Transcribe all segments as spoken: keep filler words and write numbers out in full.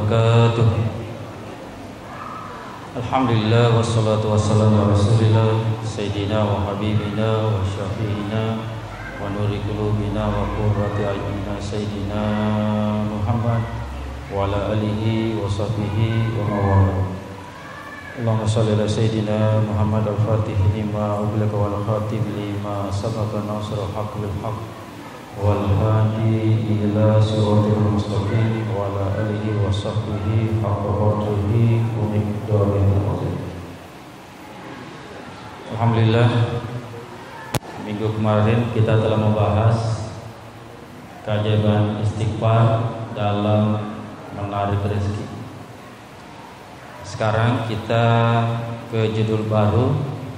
wabarakatuh. Alhamdulillah wassalatu wassalamu ala rasulillah sayyidina wa habibina wa syafi'ina wa nuri qulubina wa qurrati a'yunina sayyidina Muhammad wa ala alihi wa sahbihi wa mawala. Allahumma shalli ala sayyidina Muhammad al-Fatih lima ughliqa wal khatib lima sabaqa nasrul haqq bil haqq wal hadi ila siratal mustaqim wa ala alihi wa sahbihi haqqa qadrihi wa miqdarihil azim. Alhamdulillah, minggu kemarin kita telah membahas keajaiban istighfar dalam menarik rezeki. Sekarang kita ke judul baru,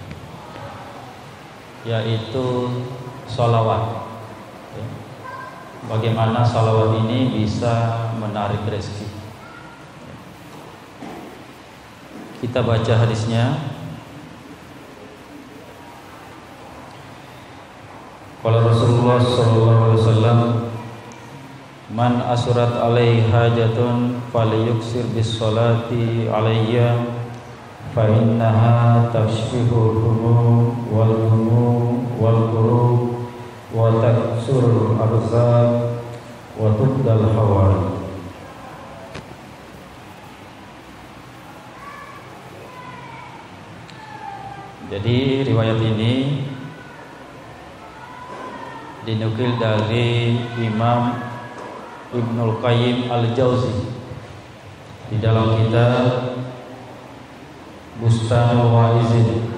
yaitu sholawat. Bagaimana sholawat ini bisa menarik rezeki. Kita baca hadisnya. Qala Rasulullah sallallahu alaihi wasallam, man asurat alaihi hajatun falyuksir bis sholati alayya fa innaha tashfihul humum wal humum wal qulub wa taksurul arzaq wa tubdal hawari. Jadi riwayat ini dinukil dari Imam Ibnul Qayyim Al-Jauzi di dalam kitab Bustanul Waizin.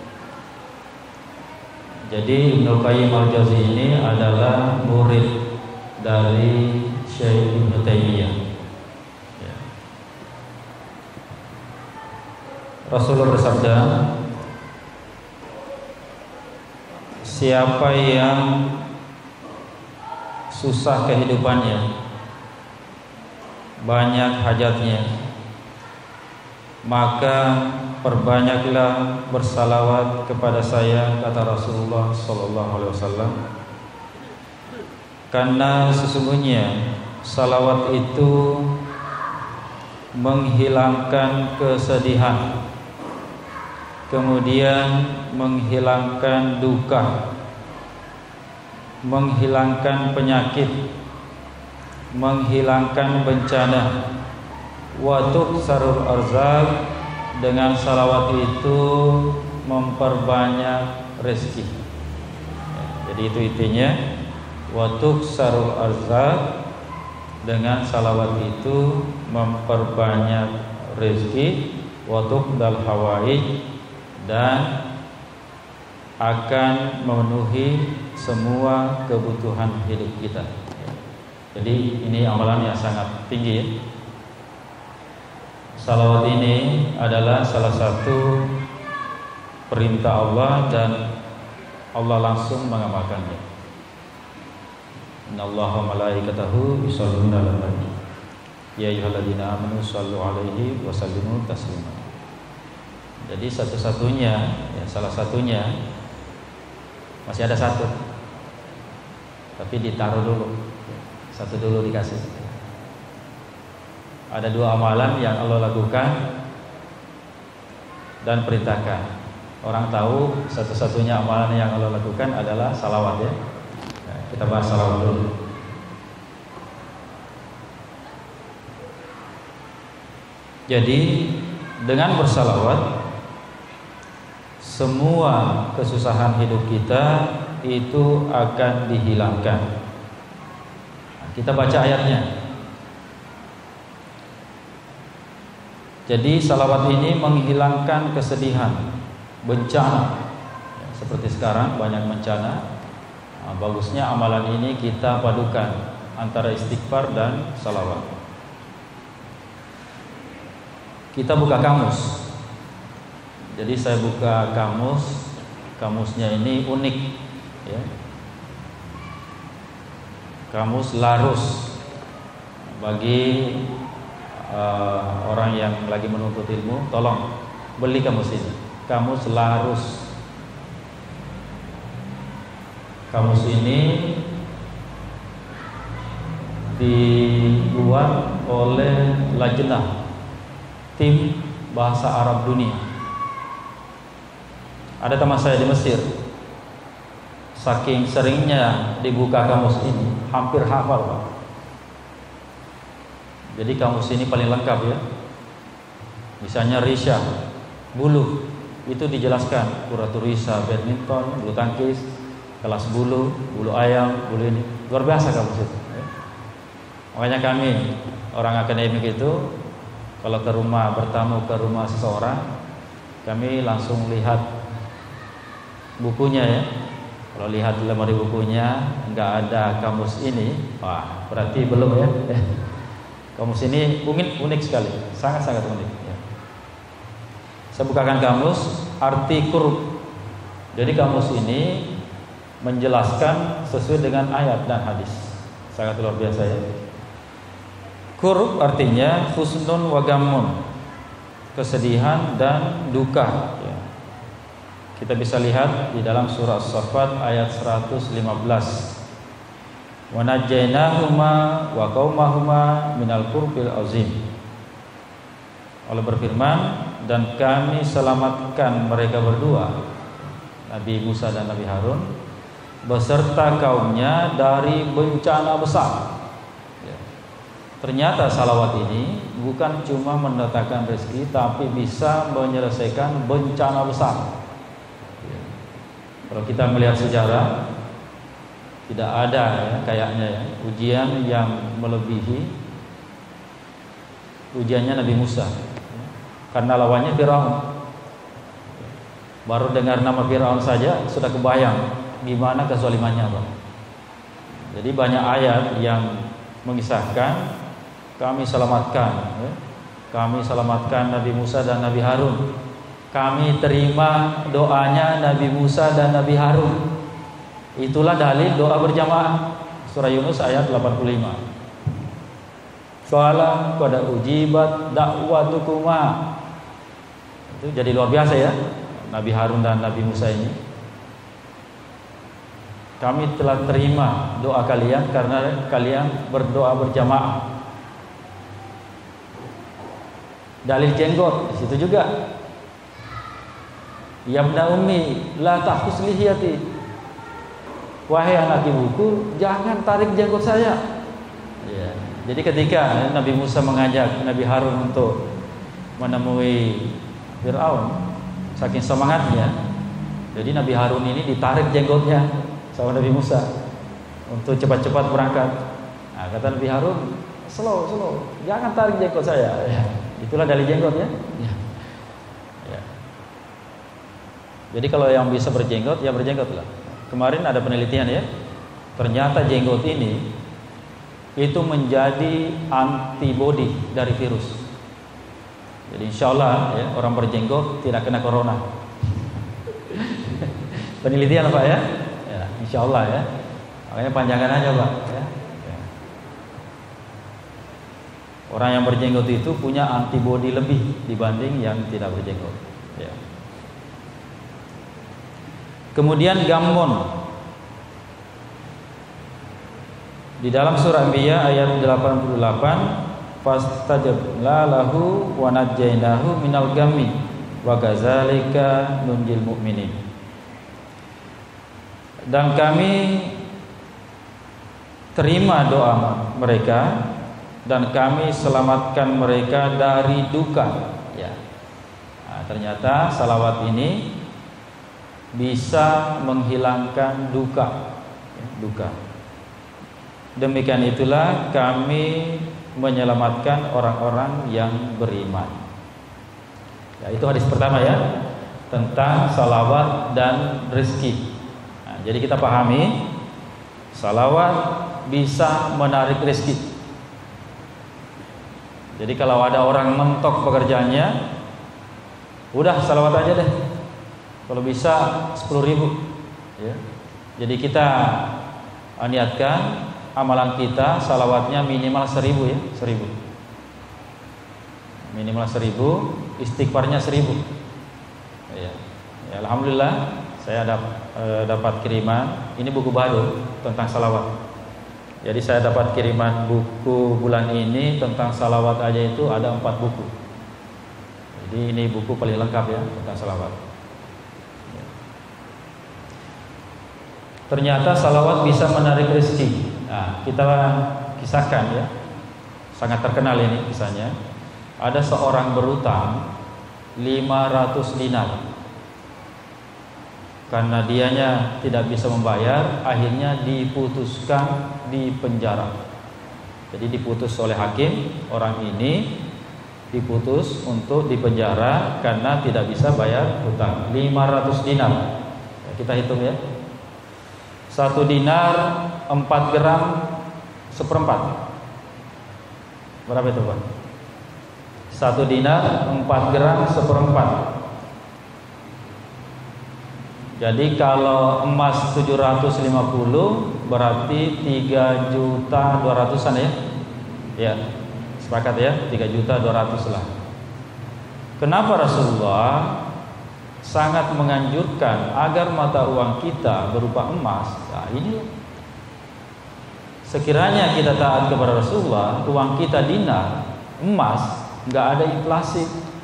Jadi Ibnul Qayyim Al-Jauzi ini adalah murid dari Syekh Ibnu Taimiyah. Ya. Rasulullah bersabda, siapa yang susah kehidupannya, banyak hajatnya, maka perbanyaklah bersalawat kepada saya, kata Rasulullah sallallahu alaihi wasallam. Karena sesungguhnya salawat itu menghilangkan kesedihan, kemudian menghilangkan duka, menghilangkan penyakit, menghilangkan bencana. Wa tuksarul arzaq, dengan salawat itu memperbanyak rezeki. Jadi itu intinya. Wa tuksarul arzaq, dengan salawat itu memperbanyak rezeki. Wa tuqdal hawaij, dan akan memenuhi semua kebutuhan hidup kita. Jadi ini amalan yang sangat tinggi ya. Salawat ini adalah salah satu perintah Allah dan Allah langsung mengamalkannya. Innallaha wa malaikatahu yusholluna 'alan nabi ya ayyuhalladzina amanu shallu 'alaihi wa sallimu taslima. Jadi satu-satunya ya, salah satunya masih ada satu, tapi ditaruh dulu, satu dulu dikasih. Ada dua amalan yang Allah lakukan dan perintahkan. Orang tahu satu-satunya amalan yang Allah lakukan adalah salawat ya. Nah, kita bahas salawat dulu. Jadi dengan bersalawat, semua kesusahan hidup kita itu akan dihilangkan. Nah, kita baca ayatnya. Jadi salawat ini menghilangkan kesedihan, bencana. Ya, seperti sekarang banyak bencana. Nah, bagusnya amalan ini kita padukan antara istighfar dan salawat. Kita buka kamus. Jadi saya buka kamus. Kamusnya ini unik ya. Kamus Larus. Bagi uh, orang yang lagi menuntut ilmu, tolong beli kamus ini. Kamus Larus. Kamus ini dibuat oleh Lajnah tim bahasa Arab dunia. Ada teman saya di Mesir, saking seringnya dibuka kamus ini, hampir hafal Pak. Jadi kamus ini paling lengkap ya. Misalnya Risha, bulu, itu dijelaskan kuraturisa, badminton, bulu tangkis, kelas bulu, bulu ayam, bulu ini. Luar biasa kamus itu ya. Makanya kami orang akademik itu kalau ke rumah, bertamu ke rumah seseorang, kami langsung lihat bukunya ya. Kalau lihat di lemari bukunya nggak ada kamus ini, wah berarti belum ya. Kamus ini unik, unik sekali, sangat-sangat unik ya. Saya bukakan kamus arti kurub. Jadi kamus ini menjelaskan sesuai dengan ayat dan hadis. Sangat luar biasa ya. Kurub artinya husnun wa gammun, kesedihan dan duka ya. Kita bisa lihat di dalam surah As-Saffat ayat seratus lima belas. Wa najjaynahuma wa qaumahuma minal kurbil azim. Allah berfirman, dan kami selamatkan mereka berdua, Nabi Musa dan Nabi Harun, beserta kaumnya dari bencana besar. Ternyata salawat ini bukan cuma mendatangkan rezeki, tapi bisa menyelesaikan bencana besar. Kalau kita melihat sejarah, tidak ada ya, kayaknya ya, ujian yang melebihi ujiannya Nabi Musa. Karena lawannya Firaun. Baru dengar nama Firaun saja sudah kebayang gimana kezalimannya, Pak. Jadi banyak ayat yang mengisahkan kami selamatkan ya. Kami selamatkan Nabi Musa dan Nabi Harun. Kami terima doanya Nabi Musa dan Nabi Harun. Itulah dalil doa berjamaah. Surah Yunus ayat delapan puluh lima. Qala qad ujibat da'watukuma. Itu jadi luar biasa ya, Nabi Harun dan Nabi Musa ini. Kami telah terima doa kalian karena kalian berdoa berjamaah. Dalil jenggot di situ juga. Ya ibna ummi la tahfus lihiyati. Wahai anak ibuku, jangan tarik jenggot saya. Ya. Jadi ketika Nabi Musa mengajak Nabi Harun untuk menemui Firaun, saking semangatnya, jadi Nabi Harun ini ditarik jenggotnya sama Nabi Musa untuk cepat-cepat berangkat. Nah, kata Nabi Harun, slow, slow, jangan tarik jenggot saya. Ya. Itulah dari jenggotnya. Ya. Ya. Jadi kalau yang bisa berjenggot, ya berjenggot lah. Kemarin ada penelitian ya, ternyata jenggot ini itu menjadi antibodi dari virus. Jadi insya Allah ya, orang berjenggot tidak kena corona. Penelitian Pak ya, ya insya Allah ya. Makanya panjangkan aja Pak ya. Ya. Orang yang berjenggot itu punya antibodi lebih dibanding yang tidak berjenggot ya. Kemudian gammun di dalam surah Anbiya ayat delapan puluh delapan, fastajabna lahu wa najjaynahu minal gammi wa kadzalika nunjil mu'minin. Dan kami terima doa mereka dan kami selamatkan mereka dari duka ya. Nah, ternyata salawat ini bisa menghilangkan duka ya, duka. Demikian itulah kami menyelamatkan orang-orang yang beriman. Ya, itu hadis pertama ya, tentang salawat dan rezeki. Nah, jadi kita pahami, salawat bisa menarik rezeki. Jadi kalau ada orang mentok pekerjaannya, udah salawat aja deh. Kalau bisa sepuluh ribu ya. Jadi kita niatkan amalan kita salawatnya minimal seribu ya, seribu. Minimal seribu, istighfarnya seribu. Ya. Ya, alhamdulillah saya dap, e, dapat kiriman. Ini buku baru tentang salawat. Jadi saya dapat kiriman buku bulan ini tentang salawat aja itu ada empat buku. Jadi ini buku paling lengkap ya tentang salawat. Ternyata salawat bisa menarik rezeki. Nah, kita kisahkan ya, sangat terkenal ini kisahnya. Ada seorang berutang lima ratus dinar. Karena dianya tidak bisa membayar, akhirnya diputuskan di penjara. Jadi diputus oleh hakim, orang ini diputus untuk dipenjara karena tidak bisa bayar hutang lima ratus dinar. Ya, kita hitung ya. Satu dinar empat gram seperempat. Berapa itu Pak? Satu dinar empat gram seperempat. Jadi kalau emas tujuh ratus lima puluh berarti tiga juta dua ratusan ya. Ya, sepakat ya, tiga juta dua ratus lah. Kenapa Rasulullah sangat menganjurkan agar mata uang kita berupa emas? Nah, ini sekiranya kita taat kepada Rasulullah, uang kita dinar, emas, nggak ada inflasi.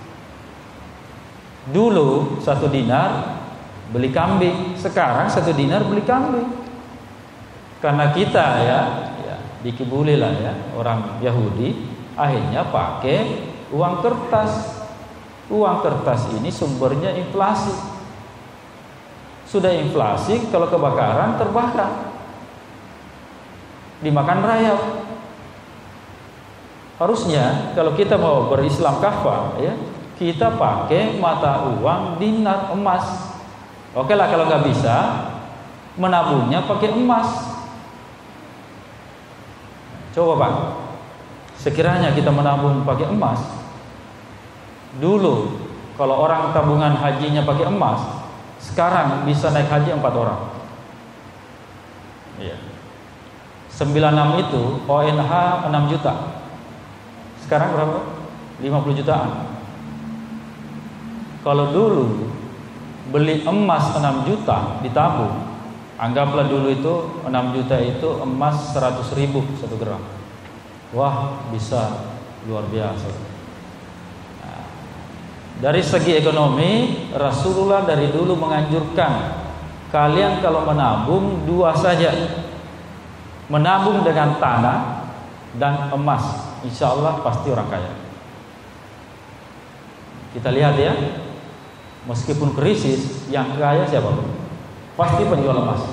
Dulu satu dinar beli kambing, sekarang satu dinar beli kambing. Karena kita ya, ya dikibuli lah ya orang Yahudi, akhirnya pakai uang kertas. Uang kertas ini sumbernya inflasi. Sudah inflasi, kalau kebakaran terbakar, dimakan rayap. Harusnya kalau kita mau berislam kafah ya, kita pakai mata uang dinar emas. Oke lah kalau nggak bisa, menabungnya pakai emas. Coba Pak, sekiranya kita menabung pakai emas, dulu kalau orang tabungan hajinya pakai emas, sekarang bisa naik haji empat orang. Iya. sembilan puluh enam itu O N H enam juta. Sekarang berapa? lima puluh jutaan. Kalau dulu beli emas enam juta ditabung, anggaplah dulu itu enam juta itu emas seratus ribu satu gram. Wah, bisa luar biasa. Nah, dari segi ekonomi, Rasulullah dari dulu menganjurkan kalian kalau menabung dua saja, menabung dengan tanah dan emas, insya Allah pasti orang kaya. Kita lihat ya, meskipun krisis, yang kaya siapa? Pasti penjual emas.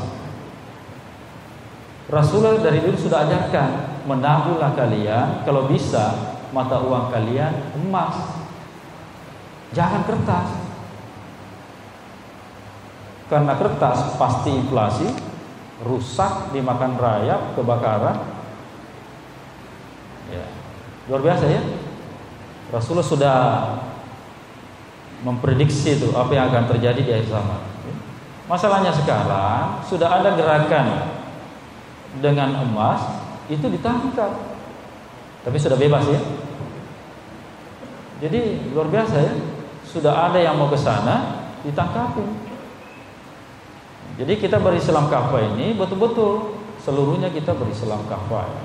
Rasulullah dari dulu sudah ajarkan, menabunglah kalian, kalau bisa mata uang kalian emas, jangan kertas. Karena kertas pasti inflasi, rusak, dimakan rayap, kebakaran. Ya, luar biasa ya. Rasulullah sudah memprediksi itu apa yang akan terjadi di akhir zaman. Masalahnya sekarang sudah ada gerakan dengan emas itu ditangkap, tapi sudah bebas ya. Jadi luar biasa ya, sudah ada yang mau ke sana ditangkapin. Jadi kita berislam kafah ini betul-betul seluruhnya kita berislam kafah ya.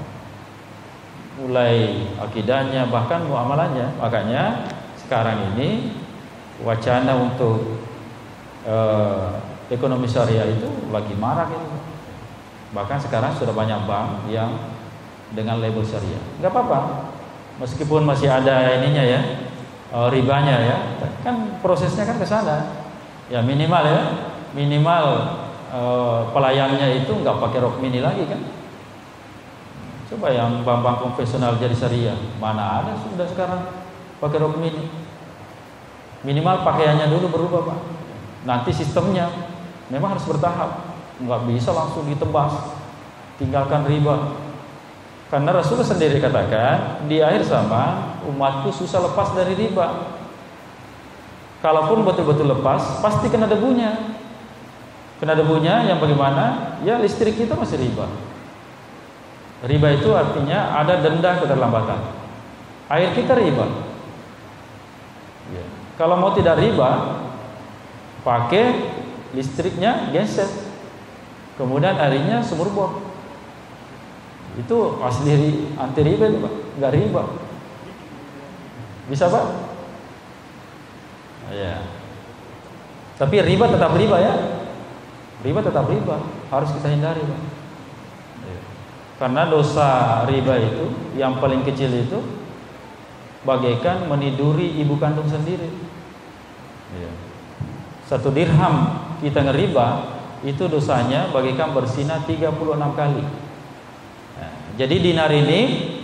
Mulai akidahnya bahkan muamalahnya. Makanya sekarang ini wacana untuk eh, ekonomi syariah itu lagi marak itu. Bahkan sekarang sudah banyak bank yang dengan label syariah. Enggak apa-apa, meskipun masih ada ininya ya, eh, ribanya ya. Kan prosesnya kan ke sana. Ya minimal ya, minimal eh, pelayannya itu nggak pakai rok mini lagi kan. Coba yang bank-bank konvensional jadi syariah, mana ada sudah sekarang pakai rok mini. Minimal pakaiannya dulu berubah Pak. Nanti sistemnya memang harus bertahap, nggak bisa langsung ditebas, tinggalkan riba. Karena Rasulullah sendiri katakan di akhir zaman umatku susah lepas dari riba. Kalaupun betul-betul lepas, pasti kena debunya. Kena debunya yang bagaimana? Ya listrik kita masih riba. Riba itu artinya ada denda keterlambatan. Air kita riba. Ya. Kalau mau tidak riba, pakai listriknya genset, kemudian airnya sumur bor. Itu asli anti riba itu Pak, nggak riba. Bisa Pak? Ya. Tapi riba tetap riba ya. Riba tetap riba, harus kita hindari Pak. Ya. Karena dosa riba itu yang paling kecil itu bagaikan meniduri ibu kandung sendiri. Ya. Satu dirham kita ngeriba itu dosanya bagaikan berzina tiga puluh enam kali. Nah, jadi dinar ini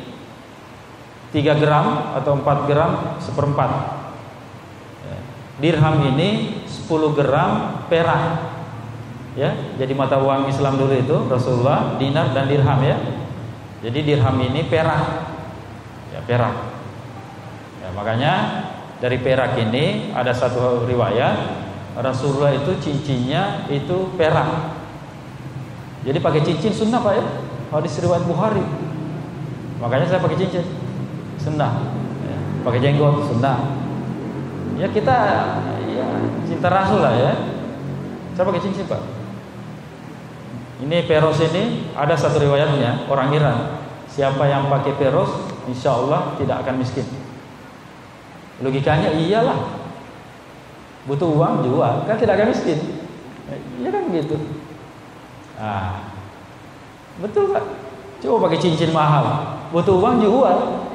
tiga gram atau empat gram seperempat. Ya. Dirham ini sepuluh gram perak. Ya, jadi mata uang Islam dulu itu Rasulullah dinar dan dirham ya. Jadi dirham ini perak. Ya, perak. Ya, makanya dari perak ini ada satu riwayat Rasulullah itu cincinnya itu perak. Jadi pakai cincin sunnah Pak ya. Hadis riwayat Bukhari. Makanya saya pakai cincin sunnah. Ya, pakai jenggot sunnah. Ya kita ya cinta Rasul lah ya. Saya pakai cincin Pak. Ini peros ini ada satu riwayatnya orang Iran. Siapa yang pakai peros, insya Allah tidak akan miskin. Logikanya iyalah. Butuh uang jual, kan tidak akan miskin. Iya kan begitu. Ah, betul Pak. Coba pakai cincin mahal, butuh uang jual.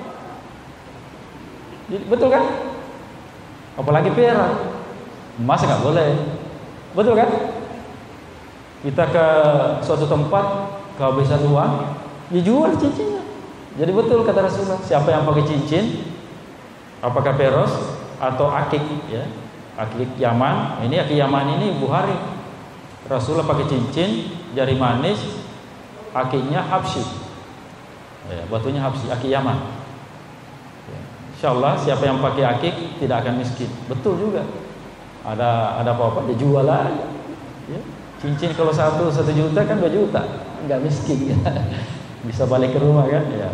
Betul kan? Apalagi perak, emas nggak boleh. Betul kan? Kita ke suatu tempat kehabisan uang, dijual cincinnya. Jadi betul kata Rasulullah, siapa yang pakai cincin, apakah peros atau akik ya. Akik Yaman, ini akik Yaman ini Bukhari. Rasulullah pakai cincin jari manis, akiknya Habsyi. Ya, batunya Habsyi, akik Yaman. Ya, insyaallah siapa yang pakai akik tidak akan miskin. Betul juga. Ada ada apa-apa dia jual aja. Ya. Cincin kalau satu satu juta kan dua juta, nggak miskin. Ya. Bisa balik ke rumah kan? Ya.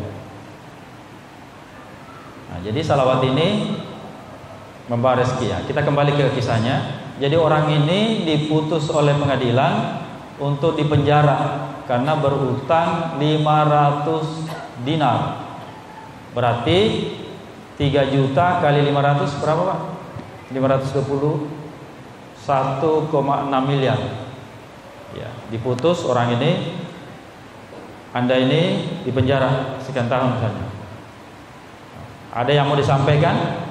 Nah, jadi salawat ini membawa rezeki ya. Kita kembali ke kisahnya. Jadi orang ini diputus oleh pengadilan untuk dipenjara karena berutang lima ratus dinar. Berarti tiga juta kali lima ratus berapa Pak? lima ratus dua puluh satu koma enam miliar. Ya, diputus orang ini. Anda ini dipenjara sekian tahun misalnya. Ada yang mau disampaikan?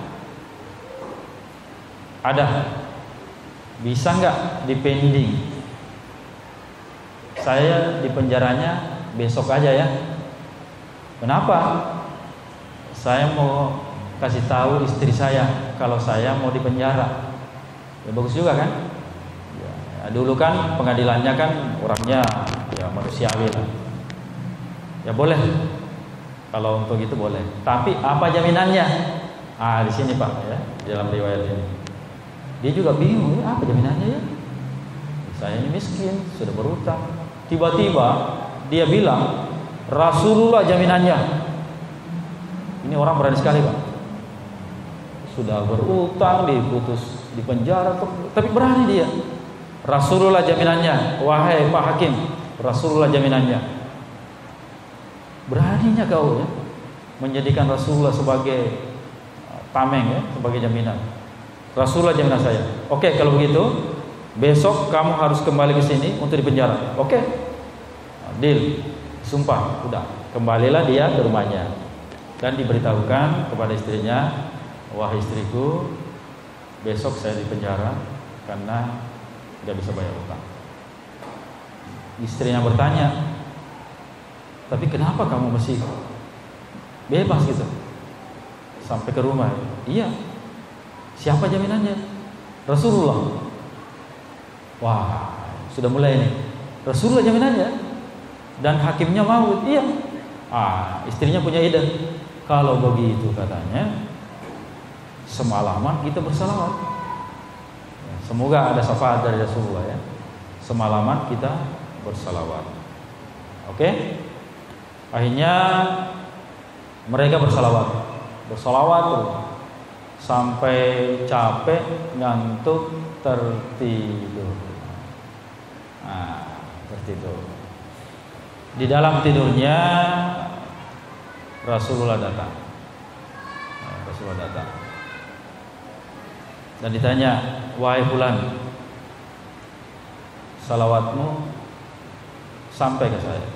Ada. Bisa nggak dipending? Saya di penjaranya besok aja ya. Kenapa? Saya mau kasih tahu istri saya kalau saya mau dipenjara. Ya bagus juga kan? Ya, dulu kan pengadilannya kan orangnya ya manusiawi lah. Ya boleh. Kalau untuk itu boleh. Tapi apa jaminannya? Ah di sini Pak ya, dalam riwayat ini. Dia juga bingung, ya, apa jaminannya ya? Saya ini miskin, sudah berutang. Tiba-tiba dia bilang, Rasulullah jaminannya. Ini orang berani sekali Pak. Sudah berutang, diputus di penjara, tapi berani dia. Rasulullah jaminannya. Wahai Pak Hakim, Rasulullah jaminannya. Beraninya kau ya, menjadikan Rasulullah sebagai tameng ya, sebagai jaminan. Rasulullah jaminan saya. Oke, kalau begitu besok kamu harus kembali ke sini untuk dipenjara. Oke, deal, sumpah, udah. Kembalilah dia ke rumahnya dan diberitahukan kepada istrinya, wahai istriku, besok saya dipenjara karena tidak bisa bayar utang. Istrinya bertanya, tapi kenapa kamu masih bebas gitu sampai ke rumah? Iya. Siapa jaminannya? Rasulullah. Wah, sudah mulai nih. Rasulullah jaminannya. Dan hakimnya mau. Iya. Ah, istrinya punya ide. Kalau begitu katanya, semalaman kita bersalawat. Semoga ada syafaat dari Rasulullah ya. Semalaman kita bersalawat. Oke? Akhirnya mereka bersalawat. Bersalawat tuh. Sampai capek, ngantuk, tertidur. Nah, tertidur. Di dalam tidurnya Rasulullah datang. Nah, Rasulullah datang. Dan ditanya, wahai fulan, salawatmu sampai ke saya.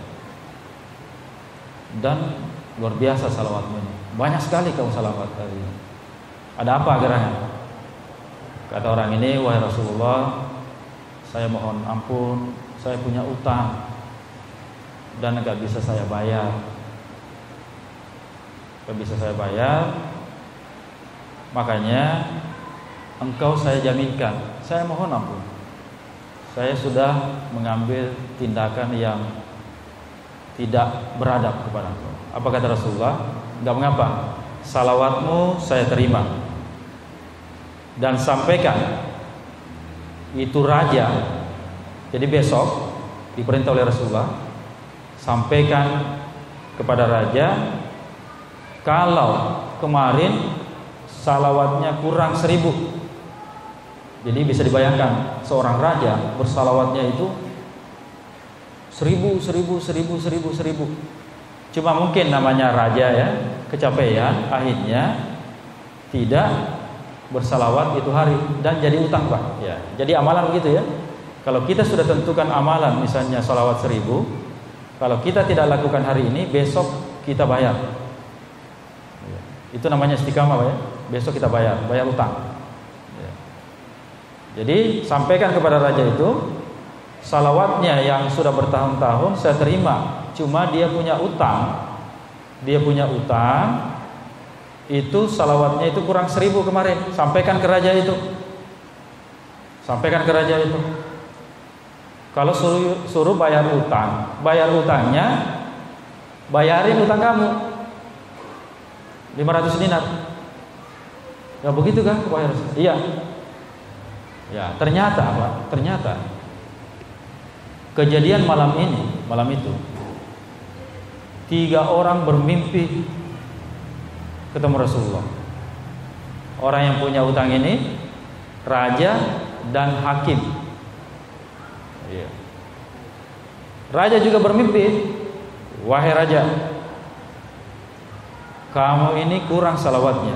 Dan luar biasa salawatmu ini. Banyak sekali kau salawat hari ini. Ada apa gerangan? Kata orang ini, wahai Rasulullah, saya mohon ampun, saya punya utang dan enggak bisa saya bayar. Enggak bisa saya bayar. Makanya engkau saya jaminkan, saya mohon ampun. Saya sudah mengambil tindakan yang tidak beradab kepada engkau. Apa kata Rasulullah? Enggak mengapa. Salawatmu saya terima. Dan sampaikan itu raja. Jadi besok diperintah oleh Rasulullah, sampaikan kepada raja, kalau kemarin salawatnya kurang seribu. Jadi bisa dibayangkan seorang raja bersalawatnya itu seribu, seribu, seribu, seribu, seribu. Cuma mungkin namanya raja ya, kecapean, akhirnya tidak bersalawat itu hari dan jadi utang Pak. Ya, jadi amalan begitu ya. Kalau kita sudah tentukan amalan, misalnya salawat seribu, kalau kita tidak lakukan hari ini, besok kita bayar. Ya, itu namanya istiqamah Pak ya. Besok kita bayar, bayar utang. Ya. Jadi sampaikan kepada raja itu, salawatnya yang sudah bertahun-tahun saya terima, cuma dia punya utang, dia punya utang. Itu salawatnya itu kurang seribu kemarin. Sampaikan ke raja itu. Sampaikan ke raja itu. Kalau suruh, suruh bayar utang, bayar utangnya, bayarin utang kamu lima ratus dinar. Ya begitu kan? Iya. Ya ternyata apa? Ternyata kejadian malam ini, malam itu tiga orang bermimpi ketemu Rasulullah. Orang yang punya utang ini raja dan hakim. Iya. Raja juga bermimpi, wahai raja, kamu ini kurang salawatnya,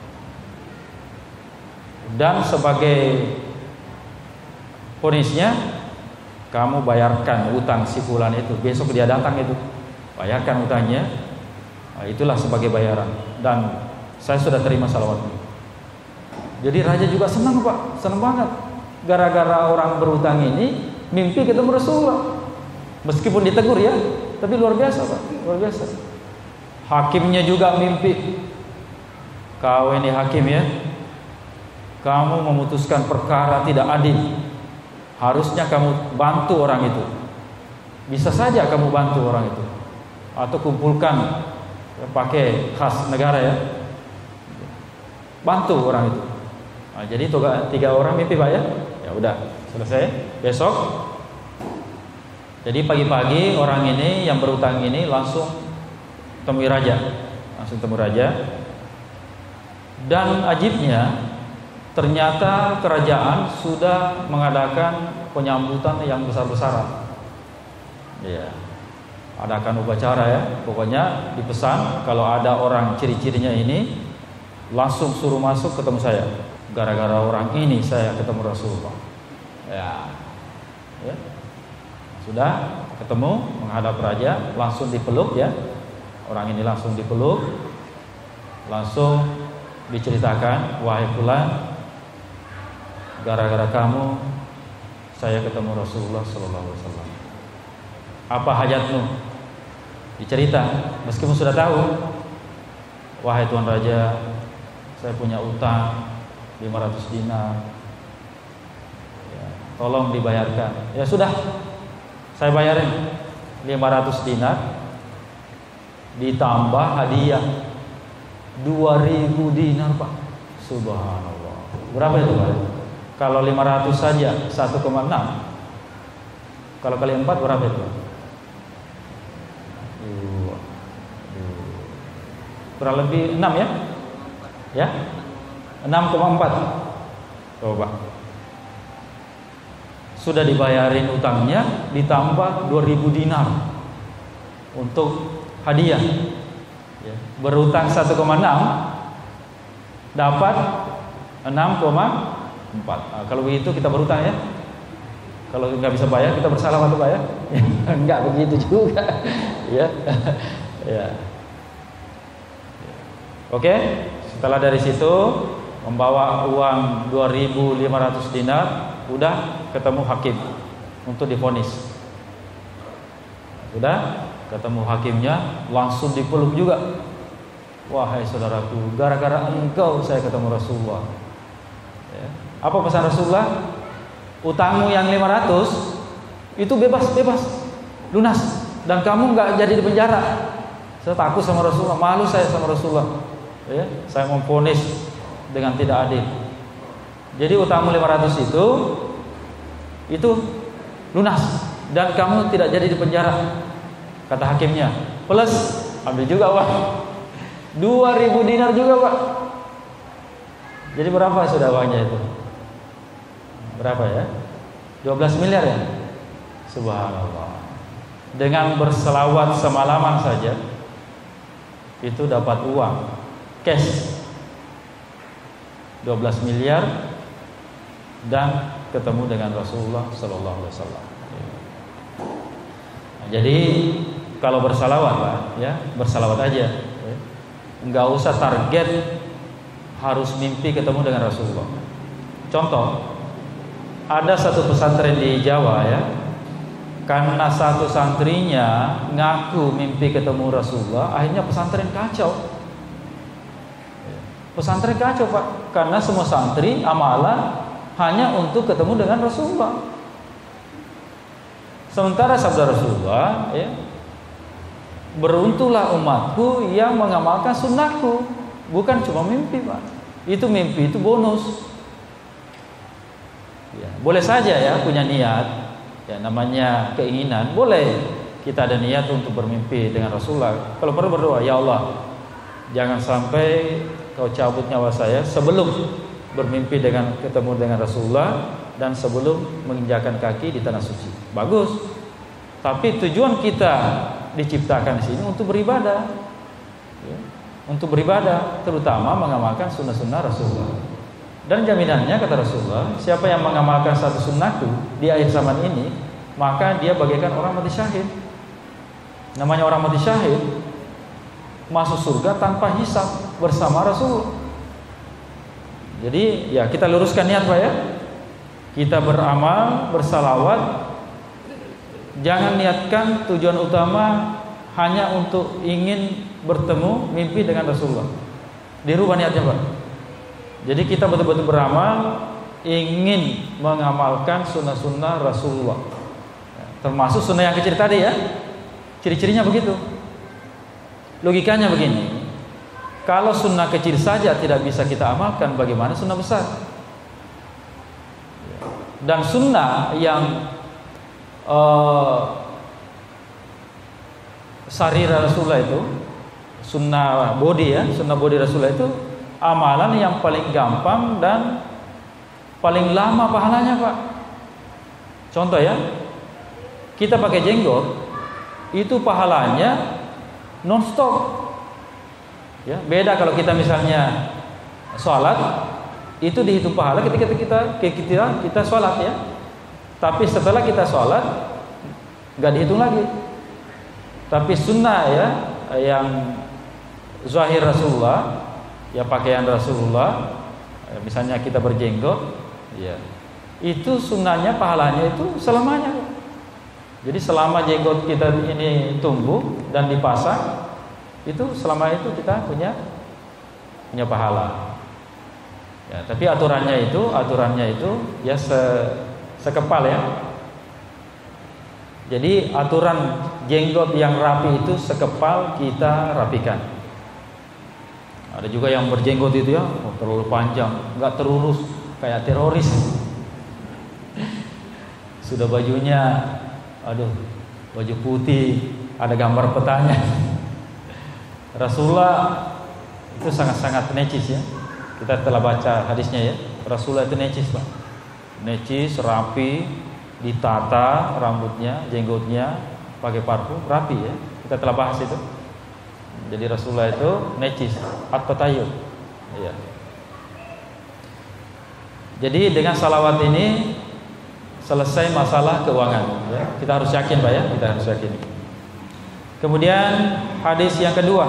dan sebagai ponisnya kamu bayarkan utang si fulan itu. Besok dia datang itu, bayarkan utangnya. Nah, itulah sebagai bayaran. Dan saya sudah terima salawatnya. Jadi raja juga senang Pak, senang banget. Gara-gara orang berutang ini mimpi ketemu Rasulullah. Meskipun ditegur ya, tapi luar biasa Pak, luar biasa. Hakimnya juga mimpi. Kau ini hakim ya, kamu memutuskan perkara tidak adil. Harusnya kamu bantu orang itu. Bisa saja kamu bantu orang itu, atau kumpulkan pakai khas negara ya, bantu orang itu. Nah, jadi tiga, tiga orang mimpi Pak ya. Ya udah selesai. Besok, jadi pagi-pagi orang ini yang berutang ini langsung temui raja, langsung temui raja. Dan ajibnya, ternyata kerajaan sudah mengadakan penyambutan yang besar-besaran. Ya, adakan upacara ya. Pokoknya dipesan kalau ada orang ciri-cirinya ini langsung suruh masuk ketemu saya. Gara-gara orang ini saya ketemu Rasulullah. Ya, ya. Sudah ketemu, menghadap raja, langsung dipeluk ya. Orang ini langsung dipeluk, langsung diceritakan, wahai fulan, gara-gara kamu saya ketemu Rasulullah Sallallahu Alaihi Wasallam. Apa hajatmu? Dicerita, meskipun sudah tahu. Wahai tuan raja, saya punya utang lima ratus dinar, ya, tolong dibayarkan. Ya sudah, saya bayarin lima ratus dinar, ditambah hadiah dua ribu dinar Pak. Subhanallah. Berapa itu Pak? Kalau lima ratus saja satu koma enam. Kalau kali empat berapa itu? Kurang lebih enam ya? Ya? enam koma empat. Coba. Sudah dibayarin utangnya, ditambah dua ribu dinar. untuk hadiah. Ya, berutang satu koma enam dapat enam koma empat. Nah, kalau begitu kita berutang ya. Kalau nggak bisa bayar kita bersalah atau Pak ya? Enggak begitu juga. Ya. Ya. Oke, setelah dari situ membawa uang dua ribu lima ratus dinar, udah ketemu hakim untuk divonis. Udah ketemu hakimnya, langsung dipeluk juga. Wahai saudaraku, gara-gara engkau saya ketemu Rasulullah. Ya. Apa pesan Rasulullah? Utangmu yang lima ratus itu bebas-bebas, lunas, dan kamu nggak jadi di penjara. Saya takut sama Rasulullah, malu saya sama Rasulullah. Ya, saya memvonis dengan tidak adil. Jadi utangmu lima ratus itu itu lunas dan kamu tidak jadi di penjara, kata hakimnya. Plus ambil juga Pak dua ribu dinar juga Pak. Jadi berapa sudah uangnya itu? Berapa ya? dua belas miliar ya? Subhanallah. Dengan berselawat semalaman saja itu dapat uang cash dua belas miliar dan ketemu dengan Rasulullah sallallahu alaihi wasallam. Nah, jadi kalau bersalawat Pak, ya, bersalawat aja. Ya. Enggak usah target harus mimpi ketemu dengan Rasulullah. Contoh, ada satu pesantren di Jawa ya, karena satu santrinya ngaku mimpi ketemu Rasulullah, akhirnya pesantren kacau. Pesantren kacau Pak, karena semua santri amalan hanya untuk ketemu dengan Rasulullah. Sementara sabda Rasulullah, ya, beruntunglah umatku yang mengamalkan sunnahku, bukan cuma mimpi Pak. Itu mimpi itu bonus. Ya, boleh saja ya punya niat, ya namanya keinginan, boleh kita ada niat untuk bermimpi dengan Rasulullah. Kalau perlu berdoa, ya Allah, jangan sampai kau cabut nyawa saya sebelum bermimpi dengan ketemu dengan Rasulullah dan sebelum menginjakan kaki di tanah suci. Bagus. Tapi tujuan kita diciptakan di sini untuk beribadah, ya, untuk beribadah, terutama mengamalkan sunnah-sunnah Rasulullah. Dan jaminannya kata Rasulullah, siapa yang mengamalkan satu sunnahku di akhir zaman ini, maka dia bagaikan orang mati syahid. Namanya orang mati syahid masuk surga tanpa hisab bersama Rasul. Jadi ya kita luruskan niat Pak ya. Kita beramal, bersalawat. Jangan niatkan tujuan utama hanya untuk ingin bertemu mimpi dengan Rasulullah. Dirubah niatnya Pak. Jadi kita betul-betul beramal ingin mengamalkan sunnah-sunnah Rasulullah. Termasuk sunnah yang kecil tadi ya. Ciri-cirinya begitu. Logikanya begini, kalau sunnah kecil saja tidak bisa kita amalkan, bagaimana sunnah besar? Dan sunnah yang uh, sarira Rasulullah itu, sunnah body ya, sunnah body Rasulullah itu amalan yang paling gampang dan paling lama pahalanya Pak. Contoh ya, kita pakai jenggot, itu pahalanya non-stop. Ya, beda kalau kita misalnya sholat, itu dihitung pahala ketika kita kita kita sholat ya. Tapi setelah kita sholat, nggak dihitung lagi. Tapi sunnah ya, yang zahir Rasulullah, ya pakaian Rasulullah, ya, misalnya kita berjenggot, ya, itu sunnahnya pahalanya itu selamanya. Jadi selama jenggot kita ini tumbuh dan dipasang, itu selama itu kita punya punya pahala. Ya, tapi aturannya itu, aturannya itu ya se, sekepal ya. Jadi aturan jenggot yang rapi itu sekepal kita rapikan. Ada juga yang berjenggot itu ya, oh, terlalu panjang, nggak terurus kayak teroris. Sudah bajunya, aduh, baju putih, ada gambar petanya. Rasulullah itu sangat-sangat necis ya. Kita telah baca hadisnya ya. Rasulullah itu necis Pak. Necis, rapi, ditata rambutnya, jenggotnya, pakai parfum rapi ya. Kita telah bahas itu. Jadi Rasulullah itu necis atau tayyib. Iya. Jadi dengan salawat ini selesai masalah keuangan ya. Kita harus yakin Pak ya, kita harus yakin. Kemudian hadis yang kedua,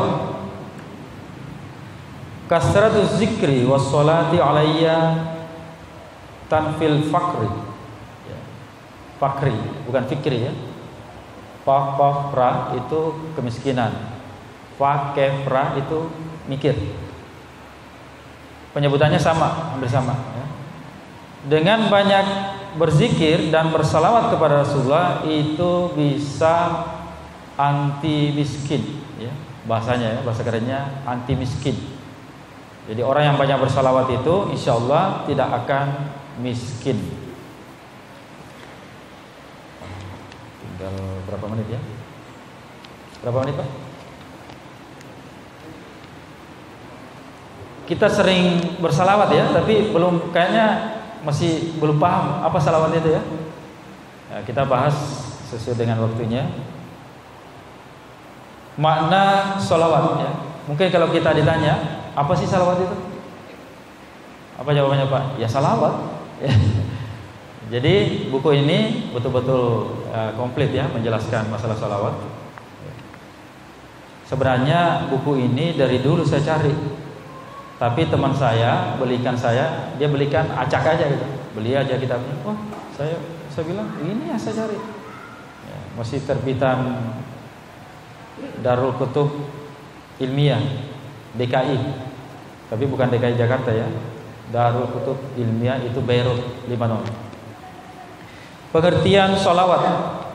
kasratuz zikri was salati alayya tanfil fakri ya. Fakri bukan fikri ya. Fa fa itu kemiskinan, fa kefra itu mikir. Penyebutannya sama, hampir sama ya. Dengan banyak berzikir dan bersalawat kepada Rasulullah itu bisa anti miskin ya. Bahasanya ya, bahasa kerennya anti miskin. Jadi orang yang banyak bersalawat itu insya Allah tidak akan miskin. Tinggal berapa menit ya? Berapa menit Pak? Kita sering bersalawat ya, tapi belum kayaknya masih belum paham apa salawat itu ya. Ya kita bahas sesuai dengan waktunya. Makna salawat ya. Mungkin kalau kita ditanya, apa sih salawat itu? Apa jawabannya Pak? Ya salawat. Ya. Jadi buku ini betul-betul uh, komplit ya menjelaskan masalah salawat. Sebenarnya buku ini dari dulu saya cari, tapi teman saya belikan saya, dia belikan acak aja gitu, beli aja kitabnya. Wah saya saya bilang ini yang saya cari. Ya, masih terbitan Darul Kutub Ilmiah D K I, tapi bukan D K I Jakarta ya. Darul Kutub Ilmiah itu Beirut, Lebanon. Pengertian sholawat.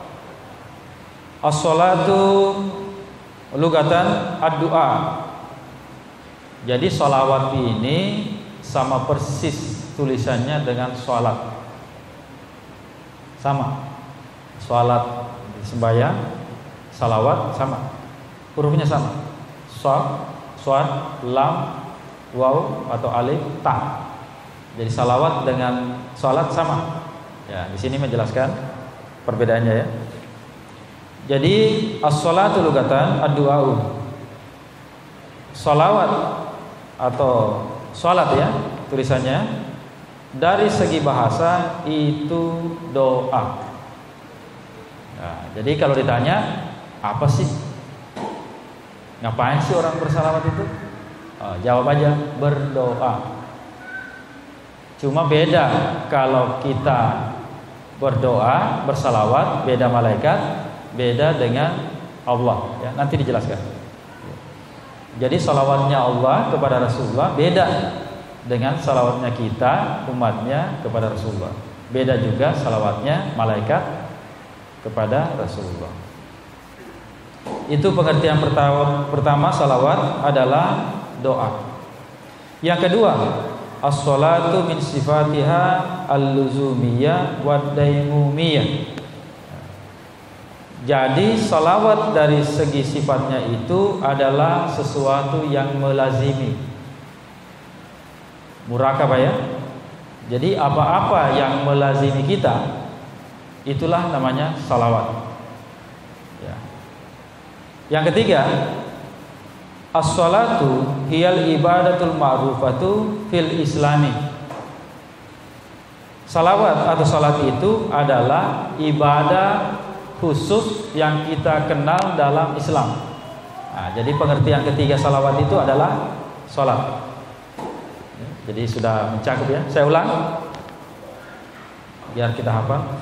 As-sholatu lugatan ad-du'a. Jadi sholawat ini sama persis tulisannya dengan sholat. Sama. Sholat sembahyang, salawat sama. Hurufnya sama. Shad, shad, lam, waw atau alif, ta. Jadi salawat dengan sholat sama. Ya, di sini menjelaskan perbedaannya ya. Jadi as-sholatu lugatan ad-du'a'u. Sholawat atau sholat ya tulisannya, dari segi bahasa itu doa. Nah, jadi kalau ditanya apa sih, ngapain sih orang bersalawat itu? Oh, jawab aja berdoa. Cuma beda kalau kita berdoa, bersalawat, beda malaikat, beda dengan Allah ya, nanti dijelaskan. Jadi salawatnya Allah kepada Rasulullah beda dengan salawatnya kita umatnya kepada Rasulullah. Beda juga salawatnya malaikat kepada Rasulullah. Itu pengertian pertama, pertama salawat adalah doa. Yang kedua, as-sholatu min sifatiha al-luzumiyah wa daimumiyah. Jadi salawat dari segi sifatnya itu adalah sesuatu yang melazimi. Murakabah ya. Jadi apa-apa yang melazimi kita, itulah namanya salawat ya. Yang ketiga, as-sholatu hiyal ibadatul ma'rufatu fil islami. Salawat atau salat itu adalah ibadah khusus yang kita kenal dalam Islam. Nah, jadi pengertian ketiga salawat itu adalah salat. Jadi sudah mencakup ya. Saya ulang biar kita hafal.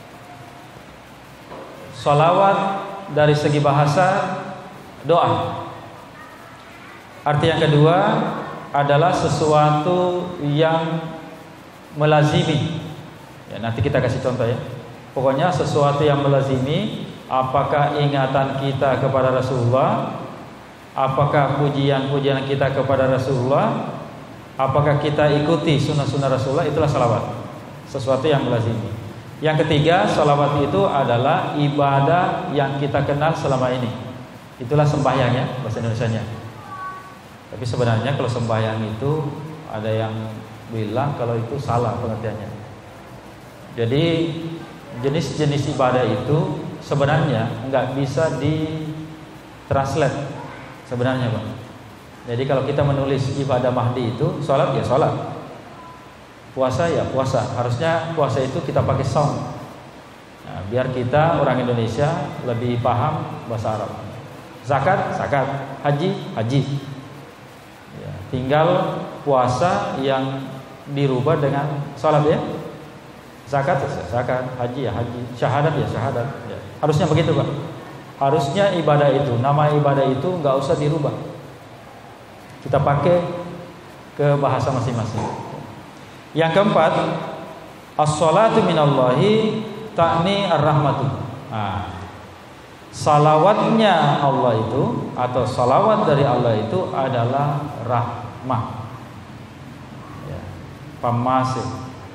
Salawat dari segi bahasa doa. Arti yang kedua adalah sesuatu yang melazimi. Ya, nanti kita kasih contoh ya. Pokoknya sesuatu yang melazimi, apakah ingatan kita kepada Rasulullah, apakah pujian-pujian kita kepada Rasulullah, apakah kita ikuti sunnah-sunnah Rasulullah, itulah salawat. Sesuatu yang melazimi. Yang ketiga, salawat itu adalah ibadah yang kita kenal selama ini. Itulah sembahyang ya, bahasa Indonesianya. Tapi sebenarnya kalau sembahyang itu ada yang bilang kalau itu salah pengertiannya. Jadi jenis-jenis ibadah itu sebenarnya nggak bisa di translate sebenarnya, Pak. Jadi kalau kita menulis ibadah Mahdi itu sholat ya sholat, puasa ya puasa. Harusnya puasa itu kita pakai sound. Nah, biar kita orang Indonesia lebih paham bahasa Arab. Zakat, zakat. Haji, haji. Ya, tinggal puasa yang dirubah dengan sholat ya. Zakat ya zakat, haji ya haji, syahadat ya syahadat. Ya. Harusnya begitu, Pak. Harusnya ibadah itu, nama ibadah itu nggak usah dirubah. Kita pakai ke bahasa masing-masing. Yang keempat, as-salatu minallahi ta'ni ar-rahmatu. Nah, salawatnya Allah itu atau salawat dari Allah itu adalah rahmah, ya, pemasih,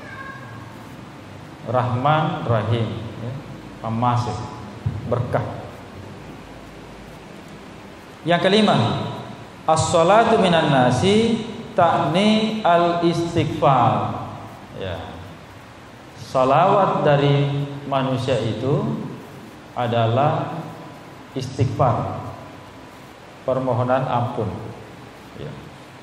Rahman Rahim, ya, pemasih, berkah. Yang kelima, as-salatu minan nasi ta'ni al-istighfar. Ya. Salawat dari manusia itu adalah istighfar, permohonan ampun. Ya.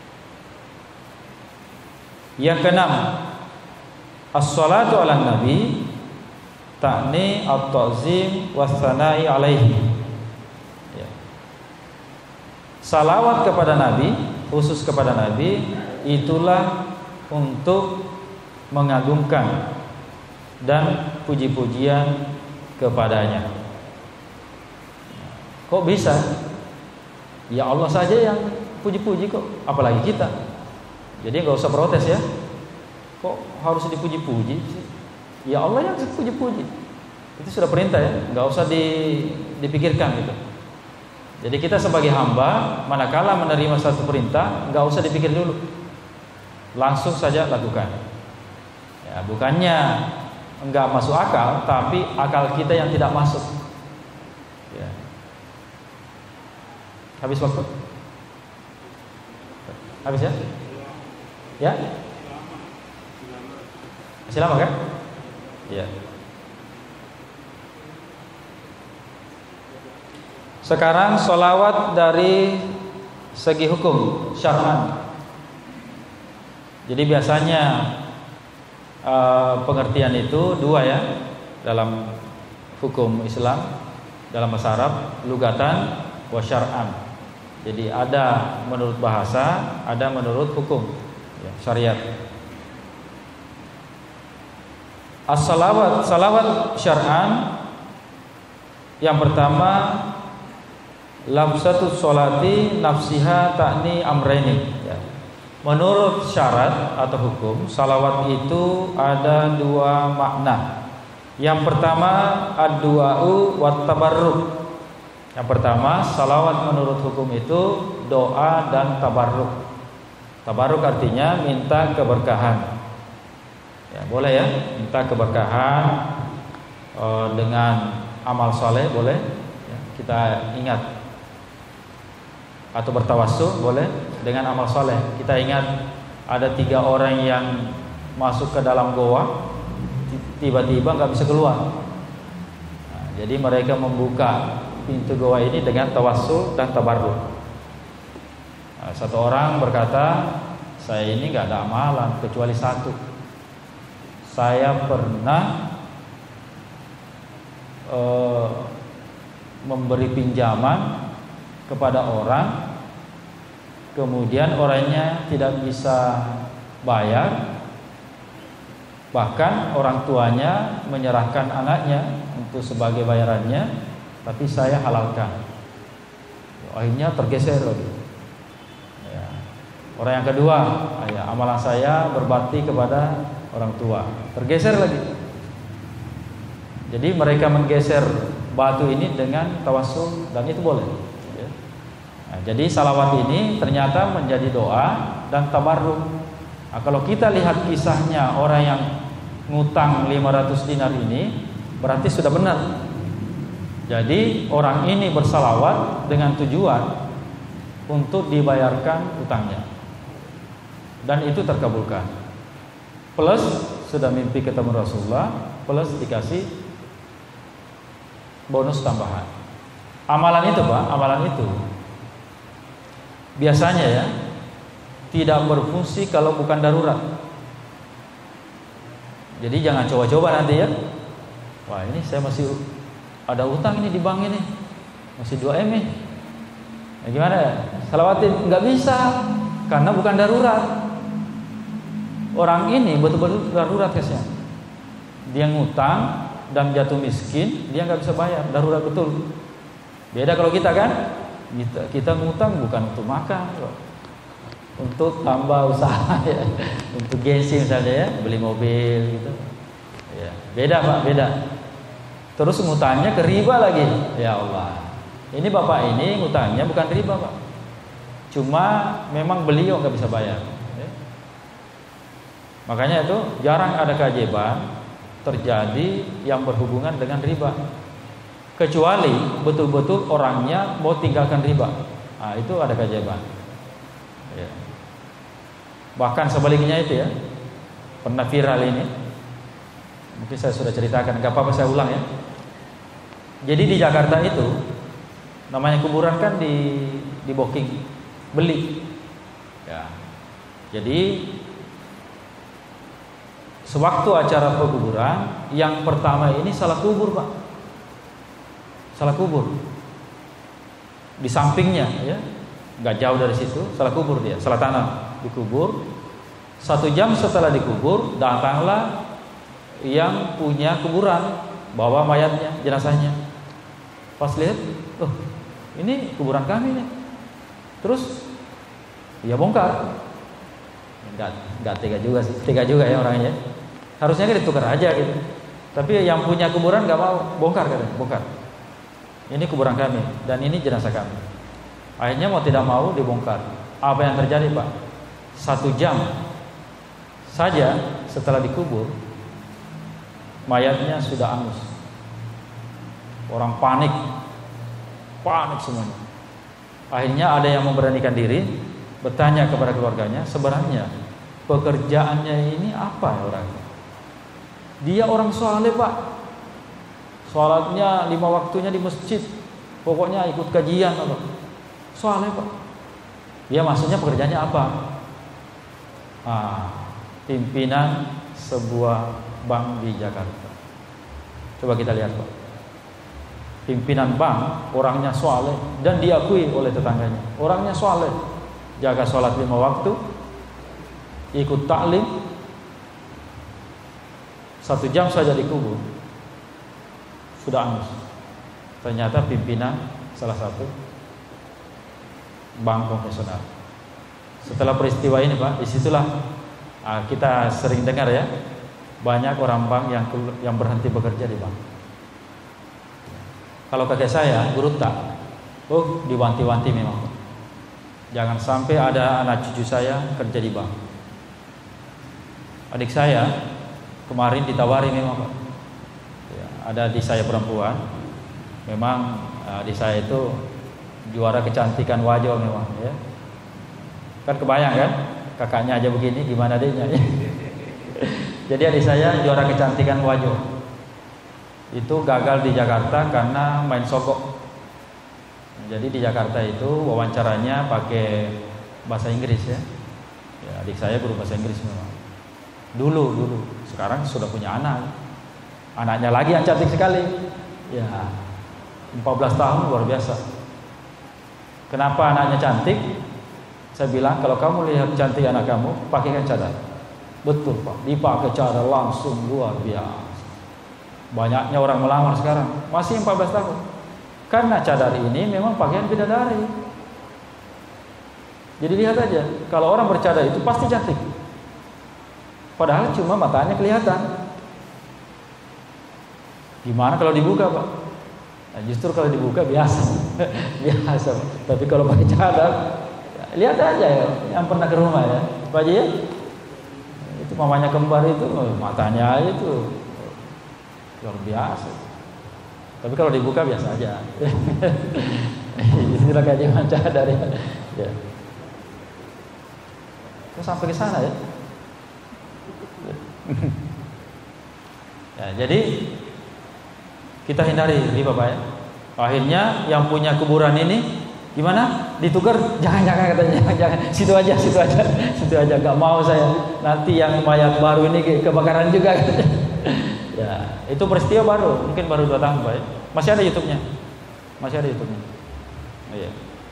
Yang keenam, as-salatu ala nabi ta'ni at-ta'zim was-sana'i alaihi. Ya. Salawat kepada Nabi, khusus kepada Nabi, itulah untuk mengagungkan dan puji-pujian kepadanya. Kok bisa? Ya Allah saja yang puji-puji kok, apalagi kita. Jadi nggak usah protes ya. Kok harus dipuji-puji sih? Ya Allah yang puji-puji. Itu sudah perintah ya, nggak usah di, dipikirkan gitu. Jadi kita sebagai hamba, manakala menerima satu perintah, nggak usah dipikir dulu, langsung saja lakukan. Ya, bukannya nggak masuk akal, tapi akal kita yang tidak masuk. Ya. Habis waktu? Habis ya? Ya? Masih lama kan? Ya. Sekarang sholawat dari segi hukum syar'an. Jadi biasanya uh, pengertian itu dua ya dalam hukum Islam, dalam bahasa Arab, lugatan wa syar'an. Jadi ada menurut bahasa, ada menurut hukum ya, syariat. As-salawat, salawat syar'an yang pertama, lamsatus sholati nafsiha ta'ni amreni ya. Menurut syarat atau hukum, salawat itu ada dua makna. Yang pertama ad-du'a'u wat tabarruk. Yang pertama, salawat menurut hukum itu doa dan tabarruk. Tabarruk artinya minta keberkahan. Ya, boleh ya, minta keberkahan e, dengan amal soleh boleh ya, kita ingat. Atau bertawassul boleh dengan amal soleh. Kita ingat ada tiga orang yang masuk ke dalam goa, tiba-tiba nggak bisa keluar. Nah, jadi mereka membuka pintu goa ini dengan tawassul dan tabarruk. Nah, satu orang berkata, saya ini nggak ada amalan kecuali satu. Saya pernah uh, memberi pinjaman kepada orang, kemudian orangnya tidak bisa bayar, bahkan orang tuanya menyerahkan anaknya untuk sebagai bayarannya, tapi saya halalkan. Akhirnya tergeser lagi. Ya. Orang yang kedua, ya, amalan saya berbakti kepada orang tua, tergeser lagi. Jadi mereka menggeser batu ini dengan tawassul dan itu boleh. Nah, jadi salawat ini ternyata menjadi doa dan tabarruk. Nah, kalau kita lihat kisahnya orang yang ngutang lima ratus dinar ini, berarti sudah benar. Jadi orang ini bersalawat dengan tujuan untuk dibayarkan utangnya, dan itu terkabulkan. Plus sudah mimpi ketemu Rasulullah, plus dikasih bonus tambahan. Amalan itu Pak, amalan itu biasanya ya tidak berfungsi kalau bukan darurat. Jadi jangan coba-coba nanti ya. Wah ini saya masih ada utang ini di bank ini, masih dua M nih. Nah, gimana ya? Salawatin nggak bisa karena bukan darurat. Orang ini betul-betul darurat guys ya. Dia ngutang dan jatuh miskin, dia nggak bisa bayar, darurat betul. Beda kalau kita kan, kita, kita ngutang bukan untuk makan, untuk tambah usaha ya, untuk gengsi misalnya ya, beli mobil gitu. Ya, beda Pak, beda. Terus ngutangnya ke riba lagi, ya Allah. Ini bapak ini ngutangnya bukan riba Pak, cuma memang beliau nggak bisa bayar. Ya. Makanya itu jarang ada keajaiban terjadi yang berhubungan dengan riba, kecuali betul-betul orangnya mau tinggalkan riba. Nah, itu ada keajaiban. Ya. Bahkan sebaliknya itu ya, pernah viral ini. Mungkin saya sudah ceritakan, nggak apa-apa saya ulang ya. Jadi di Jakarta itu namanya kuburan kan di di booking, beli. Ya. Jadi sewaktu acara penguburan, yang pertama ini salah kubur Pak, salah kubur. Di sampingnya ya, nggak jauh dari situ, salah kubur dia, salah tanam. Dikubur. Satu jam setelah dikubur, datanglah yang punya kuburan, bawa mayatnya, jenazahnya. Pas lihat, oh ini kuburan kami nih. Terus ya bongkar. Nggak, nggak tega juga sih, tega juga ya orangnya. Harusnya kan ditukar aja gitu. Tapi yang punya kuburan nggak mau, bongkar katanya, bongkar. Ini kuburan kami dan ini jenazah kami. Akhirnya mau tidak mau dibongkar. Apa yang terjadi Pak? Satu jam saja setelah dikubur, mayatnya sudah angus. Orang panik, panik semuanya. Akhirnya ada yang memberanikan diri, bertanya kepada keluarganya, sebenarnya pekerjaannya ini apa ya orangnya? Dia orang soleh Pak, sholatnya lima waktunya di masjid, pokoknya ikut kajian apa, soleh Pak. Dia maksudnya pekerjaannya apa? Ah, pimpinan sebuah bank di Jakarta. Coba kita lihat Pak. Pimpinan bank, orangnya soleh dan diakui oleh tetangganya, orangnya soleh, jaga sholat lima waktu, ikut taklim. Satu jam saja dikubur, sudah angus. Ternyata pimpinan salah satu bank konvensional. Setelah peristiwa ini Pak, disitulah uh, kita sering dengar ya, banyak orang bank yang yang berhenti bekerja di bank. Kalau kakek saya guru tak, oh diwanti-wanti memang, jangan sampai ada anak cucu saya kerja di bank. Adik saya kemarin ditawari memang Pak, ya, ada adik saya perempuan, memang uh, adik saya itu juara kecantikan wajah memang ya. Kan kebayang kan, kakaknya aja begini, gimana adiknya ya? Jadi adik saya juara kecantikan wajah. Itu gagal di Jakarta karena main sogok. Jadi di Jakarta itu wawancaranya pakai bahasa Inggris ya. Ya adik saya guru bahasa Inggris memang. Dulu, dulu. Sekarang sudah punya anak. Anaknya lagi yang cantik sekali. Ya, empat belas tahun, luar biasa. Kenapa anaknya cantik? Saya bilang, kalau kamu lihat cantik anak kamu, pakaikan cadar. Betul Pak, dipakai cadar langsung, luar biasa. Banyaknya orang melamar sekarang, masih empat belas tahun. Karena cadar ini memang pakaian bidadari. Jadi lihat aja, kalau orang bercadar itu pasti cantik. Padahal cuma matanya kelihatan. Gimana kalau dibuka Pak? Nah, justru kalau dibuka biasa, biasa. Tapi kalau pakai cadar, lihat aja ya, yang pernah ke rumah ya, Pak Haji ya, itu mamanya kembar itu, matanya itu luar biasa. Tapi kalau dibuka biasa aja. Itulah keajaiban cadar ya. Ya. Kok sampai ke sana ya? Ya, jadi Kita hindari riba Pak ya. Akhirnya yang punya kuburan ini gimana? Ditukar? Jangan, jangan katanya, jangan, jangan. Situ aja, situ aja, situ aja. Gak mau saya. Nanti yang mayat baru ini kebakaran juga. Ya, itu peristiwa baru, mungkin baru dua tahun Pak ya. Masih ada YouTube-nya, masih ada YouTube-nya. Oh, iya.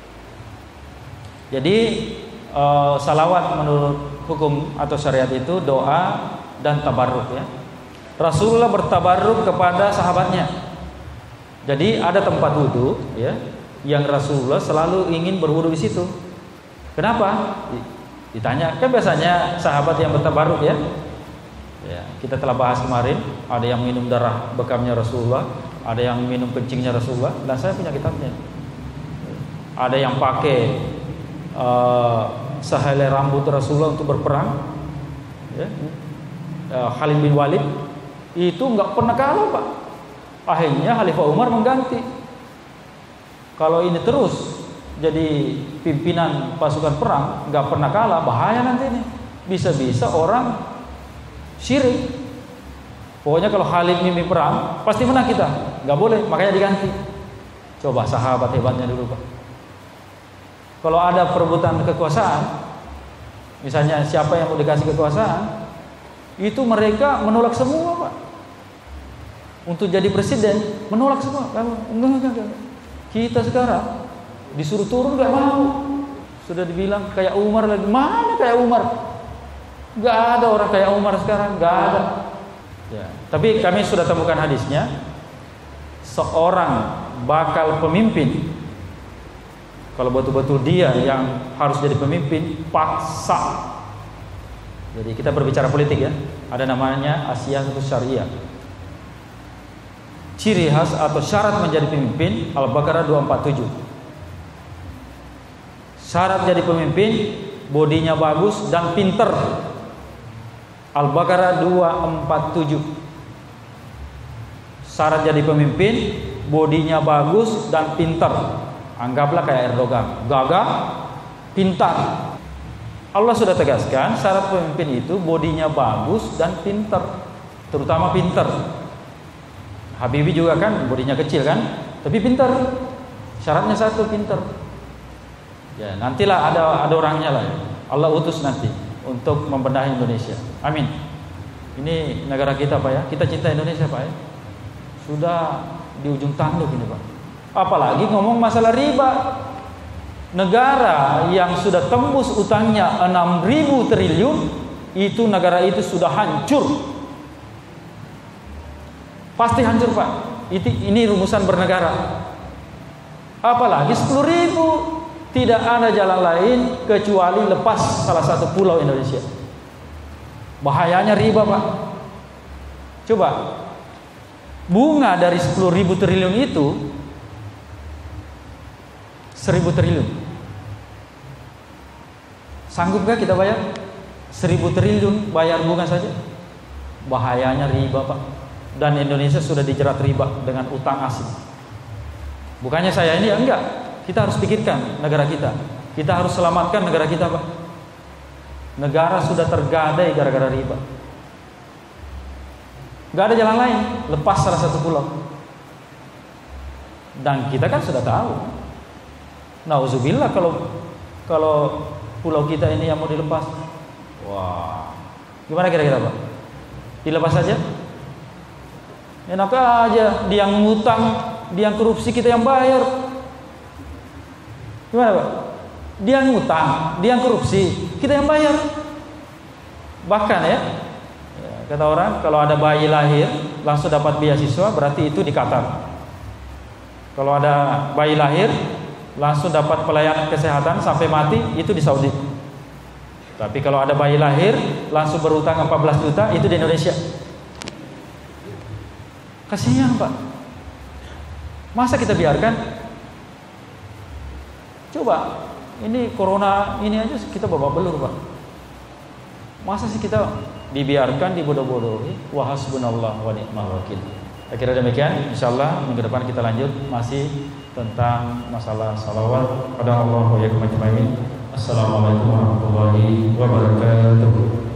Jadi uh, salawat menurut hukum atau syariat itu doa dan tabarruk ya. Rasulullah bertabarruk kepada sahabatnya. Jadi ada tempat wudhu ya, yang Rasulullah selalu ingin berwudu di situ. Kenapa? Ditanya, kan biasanya sahabat yang bertabarruk ya. Ya, kita telah bahas kemarin, ada yang minum darah bekamnya Rasulullah, ada yang minum kencingnya Rasulullah, dan saya punya kitabnya. Ada yang pakai uh, sehelai rambut Rasulullah untuk berperang. Ya. Uh, Khalid bin Walid itu nggak pernah kalah Pak. Akhirnya Khalifah Umar mengganti. Kalau ini terus jadi pimpinan pasukan perang, nggak pernah kalah, bahaya nanti ini. Bisa-bisa orang syirik. Pokoknya kalau Khalid memimpin perang pasti menang kita, nggak boleh, makanya diganti. Coba sahabat hebatnya dulu Pak. Kalau ada perebutan kekuasaan, misalnya siapa yang mau dikasih kekuasaan, itu mereka menolak semua Pak. Untuk jadi presiden menolak semua. Enggak, enggak, enggak. Kita sekarang disuruh turun nggak mau. Sudah dibilang kayak Umar lagi, mana kayak Umar? Gak ada orang kayak Umar sekarang, gak ada. Ya. Tapi kami sudah temukan hadisnya, seorang bakal pemimpin, kalau betul-betul dia yang harus jadi pemimpin, paksa. Jadi kita berbicara politik ya, ada namanya As-Siyasatu Syariah. Ciri khas atau syarat menjadi pemimpin, Al-Baqarah dua empat tujuh. Syarat jadi pemimpin, bodinya bagus dan pinter. Al-Baqarah dua empat tujuh. Syarat jadi pemimpin, bodinya bagus dan pintar. Anggaplah kayak Erdogan, gagah, pintar. Allah sudah tegaskan syarat pemimpin itu bodinya bagus dan pintar, terutama pintar. Habibie juga kan bodinya kecil kan, tapi pintar. Syaratnya satu, pintar. Ya, nantilah ada ada orangnya lah. Allah utus nanti untuk membenahi Indonesia. Amin. Ini negara kita Pak ya. Kita cinta Indonesia Pak ya. Sudah di ujung tanduk ini Pak. Apalagi ngomong masalah riba. Negara yang sudah tembus utangnya enam ribu triliun, itu negara itu sudah hancur. Pasti hancur Pak. Itu, ini rumusan bernegara. Apalagi sepuluh ribu. Tidak ada jalan lain kecuali lepas salah satu pulau Indonesia. Bahayanya riba Pak. Coba, bunga dari sepuluh ribu triliun itu seribu triliun. Sanggup gak kita bayar? Seribu triliun bayar bunga saja. Bahayanya riba Pak. Dan Indonesia sudah dijerat riba dengan utang asing. Bukannya saya ini ya enggak. Kita harus pikirkan negara kita. Kita harus selamatkan negara kita Pak. Negara sudah tergadai gara-gara riba. Gak ada jalan lain, lepas salah satu pulau. Dan kita kan sudah tahu. Nauzubillah kalau kalau pulau kita ini yang mau dilepas. Wah, gimana kira-kira Pak? Dilepas saja? Enak aja, dia yang ngutang, dia yang korupsi, kita yang bayar. Gimana Pak? Dia yang ngutang, dia yang korupsi, kita yang bayar. Bahkan ya, kata orang kalau ada bayi lahir langsung dapat beasiswa, berarti itu di Qatar. Kalau ada bayi lahir langsung dapat pelayanan kesehatan sampai mati, itu di Saudi. Tapi kalau ada bayi lahir langsung berutang empat belas juta, itu di Indonesia. Kasihan Pak. Masa kita biarkan? Coba, ini corona ini aja kita babak belur Pak. Masa sih kita dibiarkan, dibodoh-bodohi? Wa hasbunallah wa ni'mal wakil. Akhirnya demikian, insyaallah minggu depan kita lanjut masih tentang masalah salawat pada Allah wa yakum ajmain. Assalamualaikum warahmatullahi wabarakatuh.